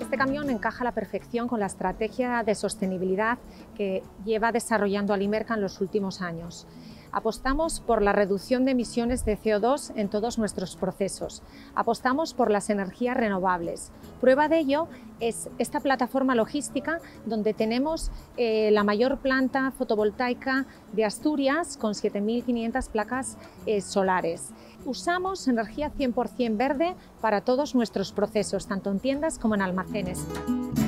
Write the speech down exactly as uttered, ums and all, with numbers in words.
Este camión encaja a la perfección con la estrategia de sostenibilidad que lleva desarrollando Alimerka en los últimos años. Apostamos por la reducción de emisiones de C O dos en todos nuestros procesos. Apostamos por las energías renovables. Prueba de ello es esta plataforma logística donde tenemos eh, la mayor planta fotovoltaica de Asturias con siete mil quinientas placas eh, solares. Usamos energía cien por cien verde para todos nuestros procesos, tanto en tiendas como en almacenes.